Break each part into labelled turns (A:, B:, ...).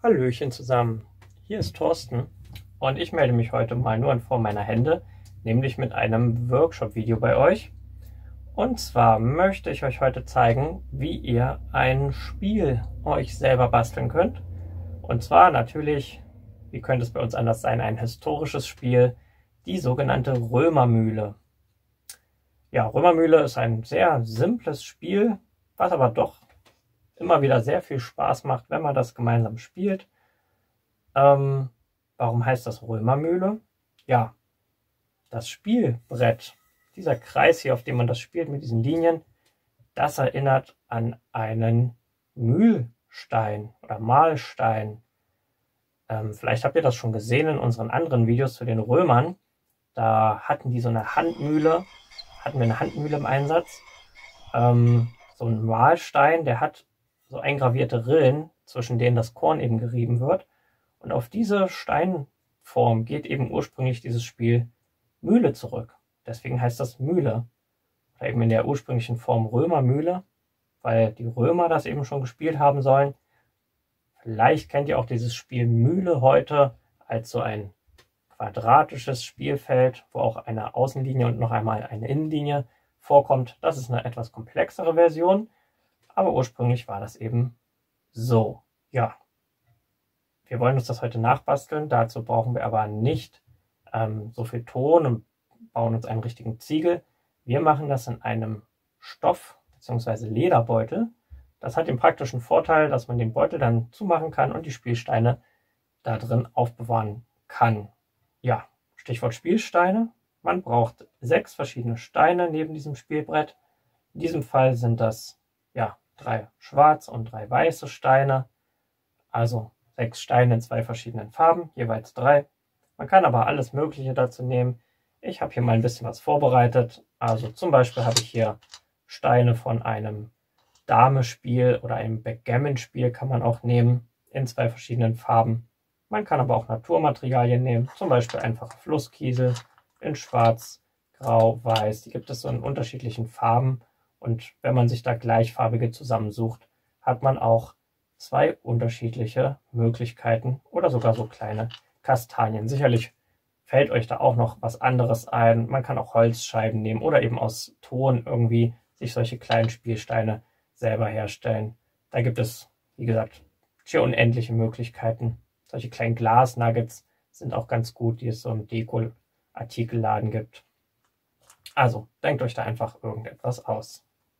A: Hallöchen zusammen, hier ist Thorsten und ich melde mich heute mal nur in Form meiner Hände, nämlich mit einem Workshop-Video bei euch. Und zwar möchte ich euch heute zeigen, wie ihr ein Spiel euch selber basteln könnt. Und zwar natürlich, wie könnte es bei uns anders sein, ein historisches Spiel, die sogenannte Römermühle. Ja, Römermühle ist ein sehr simples Spiel, was aber doch immer wieder sehr viel Spaß macht, wenn man das gemeinsam spielt. Warum heißt das Römermühle? Ja, das Spielbrett, dieser Kreis hier, auf dem man das spielt mit diesen Linien, das erinnert an einen Mühlstein oder Mahlstein. Vielleicht habt ihr das schon gesehen in unseren anderen Videos zu den Römern. Da hatten die so eine Handmühle, hatten wir eine Handmühle im Einsatz. So ein Mahlstein, der hat so eingravierte Rillen, zwischen denen das Korn eben gerieben wird. Und auf diese Steinform geht eben ursprünglich dieses Spiel Mühle zurück. Deswegen heißt das Mühle. Oder eben in der ursprünglichen Form Römermühle, weil die Römer das eben schon gespielt haben sollen. Vielleicht kennt ihr auch dieses Spiel Mühle heute als so ein quadratisches Spielfeld, wo auch eine Außenlinie und noch einmal eine Innenlinie vorkommt. Das ist eine etwas komplexere Version, aber ursprünglich war das eben so. Ja, wir wollen uns das heute nachbasteln. Dazu brauchen wir aber nicht so viel Ton und bauen uns einen richtigen Ziegel. Wir machen das in einem Stoff- bzw. Lederbeutel. Das hat den praktischen Vorteil, dass man den Beutel dann zumachen kann und die Spielsteine da drin aufbewahren kann. Ja, Stichwort Spielsteine. Man braucht 6 verschiedene Steine neben diesem Spielbrett. In diesem Fall sind das 3 schwarze und 3 weiße Steine. Also 6 Steine in 2 verschiedenen Farben, jeweils 3. Man kann aber alles Mögliche dazu nehmen. Ich habe hier mal ein bisschen was vorbereitet. Also zum Beispiel habe ich hier Steine von einem Dame-Spiel oder einem Backgammon-Spiel kann man auch nehmen, in 2 verschiedenen Farben. Man kann aber auch Naturmaterialien nehmen, zum Beispiel einfache Flusskiesel in schwarz, grau, weiß. Die gibt es so in unterschiedlichen Farben. Und wenn man sich da gleichfarbige zusammensucht, hat man auch 2 unterschiedliche Möglichkeiten oder sogar so kleine Kastanien. Sicherlich fällt euch da auch noch was anderes ein. Man kann auch Holzscheiben nehmen oder eben aus Ton irgendwie sich solche kleinen Spielsteine selber herstellen. Da gibt es, wie gesagt, schier unendliche Möglichkeiten. Solche kleinen Glasnuggets sind auch ganz gut, die es so im Deko-Artikelladen gibt. Also, denkt euch da einfach irgendetwas aus.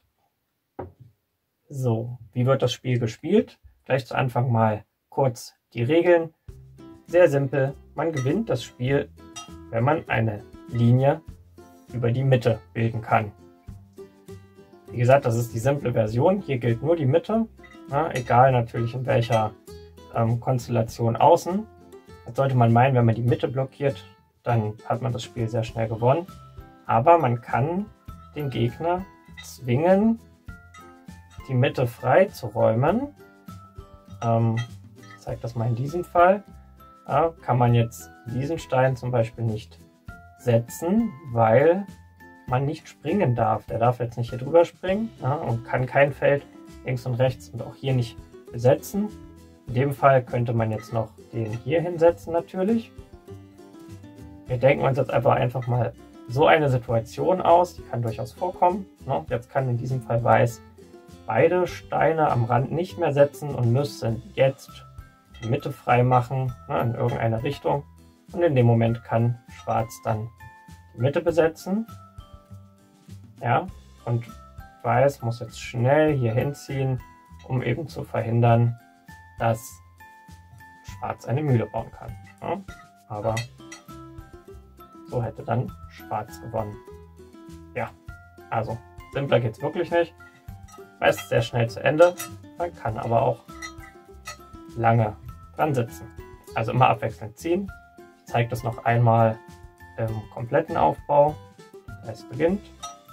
A: So, wie wird das Spiel gespielt? Gleich zu Anfang mal kurz die Regeln. Sehr simpel, man gewinnt das Spiel, wenn man eine Linie über die Mitte bilden kann. Wie gesagt, das ist die simple Version. Hier gilt nur die Mitte, egal natürlich in welcher Konstellation außen. Jetzt sollte man meinen, wenn man die Mitte blockiert, dann hat man das Spiel sehr schnell gewonnen. Aber man kann den Gegner zwingen, die Mitte frei zu räumen. Ich zeige das mal in diesem Fall. Kann man jetzt diesen Stein zum Beispiel nicht setzen, weil man nicht springen darf. Der darf jetzt nicht hier drüber springen und kann kein Feld links und rechts und auch hier nicht besetzen. In dem Fall könnte man jetzt noch den hier hinsetzen natürlich. Wir denken uns jetzt einfach mal so eine Situation aus, die kann durchaus vorkommen. Jetzt kann in diesem Fall Weiß beide Steine am Rand nicht mehr setzen und müssen jetzt die Mitte frei machen, in irgendeine Richtung. Und in dem Moment kann Schwarz dann die Mitte besetzen. Ja, und Weiß muss jetzt schnell hier hinziehen, um eben zu verhindern, dass Schwarz eine Mühle bauen kann. Ja, aber so hätte dann Schwarz gewonnen. Ja, also simpler geht es wirklich nicht. Weiß ist sehr schnell zu Ende, man kann aber auch lange dran sitzen. Also immer abwechselnd ziehen. Ich zeige das noch einmal im kompletten Aufbau. Es beginnt.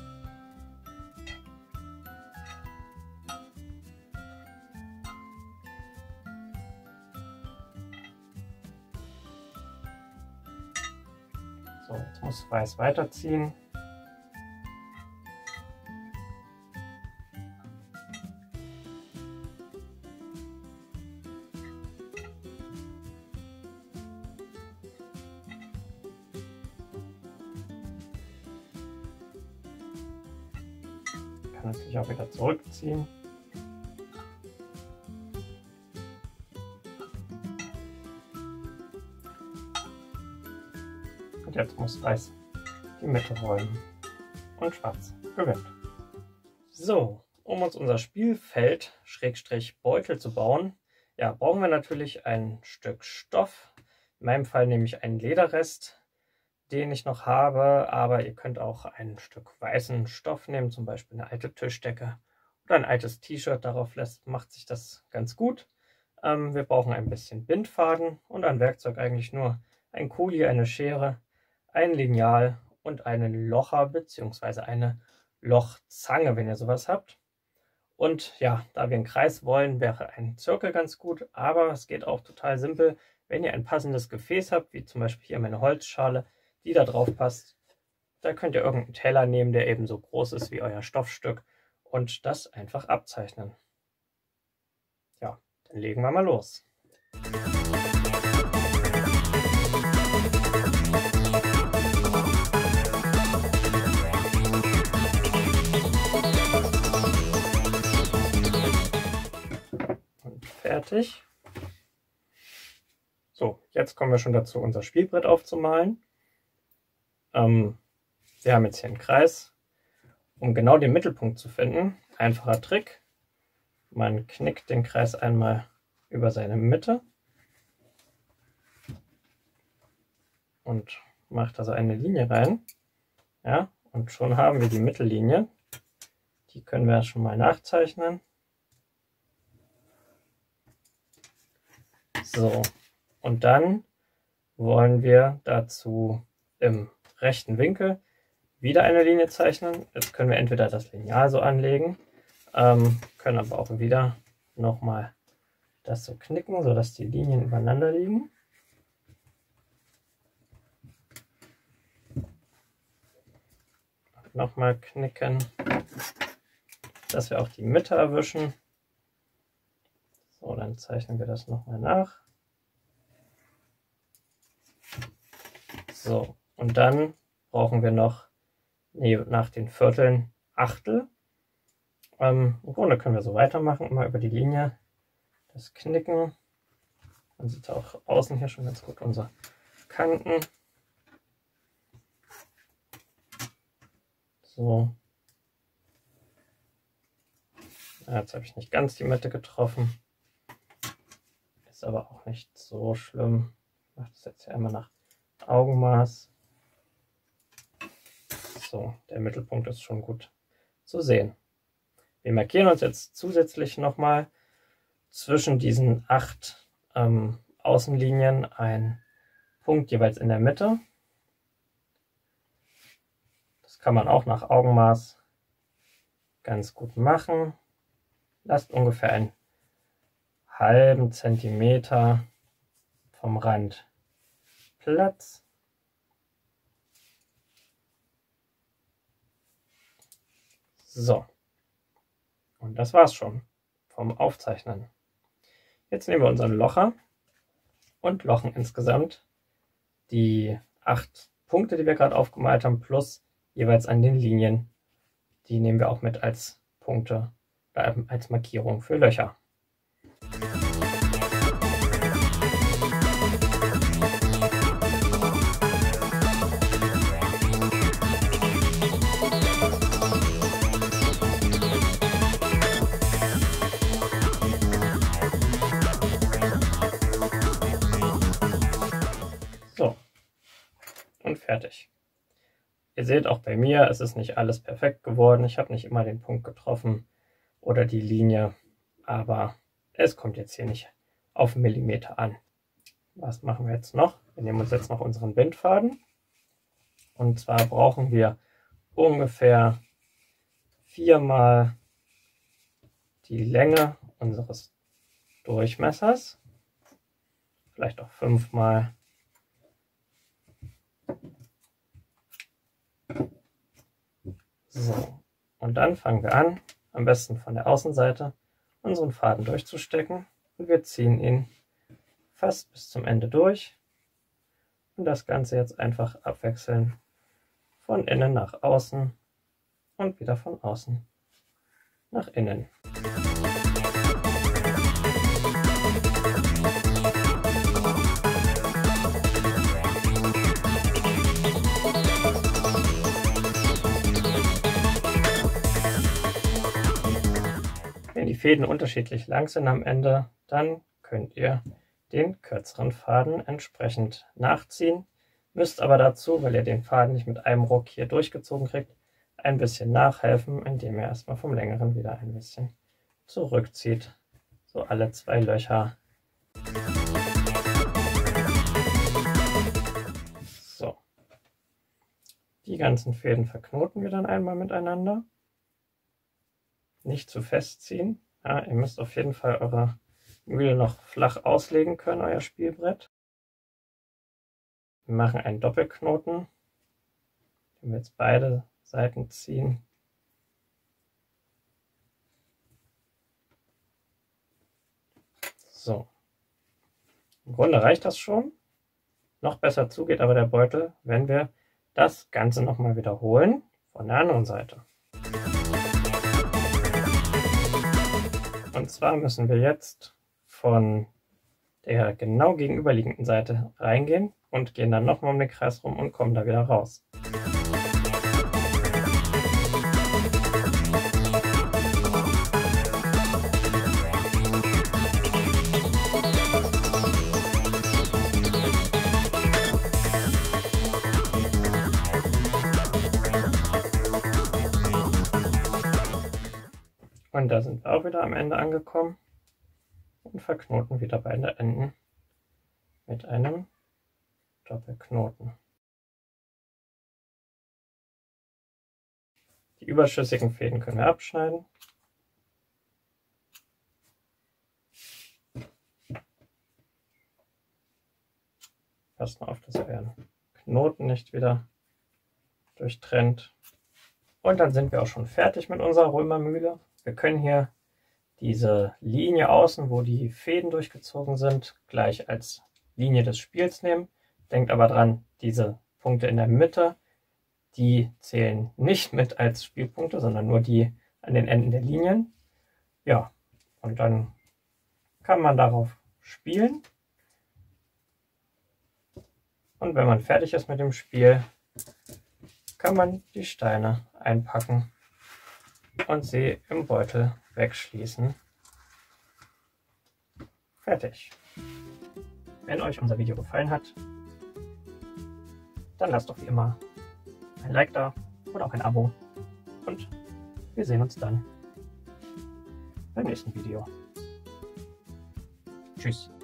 A: So, jetzt muss Weiß weiterziehen. natürlich auch wieder zurückziehen. Und jetzt muss Weiß die Mitte räumen und Schwarz gewinnt. So, um uns unser Spielfeld Beutel zu bauen, ja, brauchen wir natürlich ein Stück Stoff. In meinem Fall nehme ich einen Lederrest, den ich noch habe, aber ihr könnt auch ein Stück weißen Stoff nehmen, zum Beispiel eine alte Tischdecke oder ein altes T-Shirt. Darauf macht sich das ganz gut. Wir brauchen ein bisschen Bindfaden und ein Werkzeug eigentlich nur ein Kuli, eine Schere, ein Lineal und einen Locher bzw. eine Lochzange, wenn ihr sowas habt. Und ja, da wir einen Kreis wollen, wäre ein Zirkel ganz gut, aber es geht auch total simpel, wenn ihr ein passendes Gefäß habt, wie zum Beispiel hier meine Holzschale, die da drauf passt. Da könnt ihr irgendeinen Teller nehmen, der ebenso groß ist wie euer Stoffstück und das einfach abzeichnen. Ja, dann legen wir mal los. Und fertig. So, jetzt kommen wir schon dazu, unser Spielbrett aufzumalen. Wir haben jetzt hier einen Kreis. Um genau den Mittelpunkt zu finden, einfacher Trick. Man knickt den Kreis einmal über seine Mitte und macht also eine Linie rein. Ja, und schon haben wir die Mittellinie. Die können wir schon mal nachzeichnen. So, und dann wollen wir dazu im rechten Winkel wieder eine Linie zeichnen. Jetzt können wir entweder das Lineal so anlegen, können aber auch wieder nochmal das so knicken, sodass die Linien übereinander liegen. Nochmal knicken, dass wir auch die Mitte erwischen. So, dann zeichnen wir das nochmal nach. So, und dann brauchen wir noch nach den Vierteln Achtel. Im Grunde können wir so weitermachen, immer über die Linie das Knicken. Man sieht auch außen hier schon ganz gut unsere Kanten. So. Ja, jetzt habe ich nicht ganz die Mitte getroffen. Ist aber auch nicht so schlimm. Ich mache das jetzt hier einmal nach Augenmaß. So, der Mittelpunkt ist schon gut zu sehen. Wir markieren uns jetzt zusätzlich nochmal zwischen diesen 8 Außenlinien einen Punkt jeweils in der Mitte. Das kann man auch nach Augenmaß ganz gut machen. Lasst ungefähr einen halben Zentimeter vom Rand Platz. So, und das war's schon vom Aufzeichnen. Jetzt nehmen wir unseren Locher und lochen insgesamt die 8 Punkte, die wir gerade aufgemalt haben, plus jeweils an den Linien. Die nehmen wir auch mit als Punkte, als Markierung für Löcher. So, und fertig. Ihr seht auch bei mir, es ist nicht alles perfekt geworden. Ich habe nicht immer den Punkt getroffen oder die Linie, aber es kommt jetzt hier nicht auf Millimeter an. Was machen wir jetzt noch? Wir nehmen uns jetzt noch unseren Bindfaden. Und zwar brauchen wir ungefähr 4-mal die Länge unseres Durchmessers. Vielleicht auch 5-mal. So, und dann fangen wir an, am besten von der Außenseite, unseren Faden durchzustecken und wir ziehen ihn fast bis zum Ende durch und das Ganze jetzt einfach abwechseln von innen nach außen und wieder von außen nach innen. Wenn die Fäden unterschiedlich lang sind am Ende, dann könnt ihr den kürzeren Faden entsprechend nachziehen. Müsst aber dazu, weil ihr den Faden nicht mit einem Ruck hier durchgezogen kriegt, ein bisschen nachhelfen, indem ihr erstmal vom längeren wieder ein bisschen zurückzieht. So alle 2 Löcher. So. Die ganzen Fäden verknoten wir dann einmal miteinander. Nicht zu fest ziehen. Ja, ihr müsst auf jeden Fall eure Mühle noch flach auslegen können, euer Spielbrett. Wir machen einen Doppelknoten, den wir jetzt beide Seiten ziehen. So. Im Grunde reicht das schon. Noch besser zugeht aber der Beutel, wenn wir das Ganze nochmal wiederholen von der anderen Seite. Und zwar müssen wir jetzt von der genau gegenüberliegenden Seite reingehen und gehen dann nochmal um den Kreis rum und kommen da wieder raus. Und da sind wir auch wieder am Ende angekommen und verknoten wieder beide Enden mit einem Doppelknoten. Die überschüssigen Fäden können wir abschneiden. Passt mal auf, dass ihr euren Knoten nicht wieder durchtrennt. Und dann sind wir auch schon fertig mit unserer Römermühle. Wir können hier diese Linie außen, wo die Fäden durchgezogen sind, gleich als Linie des Spiels nehmen. Denkt aber dran, diese Punkte in der Mitte, die zählen nicht mit als Spielpunkte, sondern nur die an den Enden der Linien. Ja, und dann kann man darauf spielen. Und wenn man fertig ist mit dem Spiel, kann man die Steine einpacken und sie im Beutel wegschließen. Fertig. Wenn euch unser Video gefallen hat, dann lasst doch wie immer ein Like da oder auch ein Abo. Und wir sehen uns dann beim nächsten Video. Tschüss.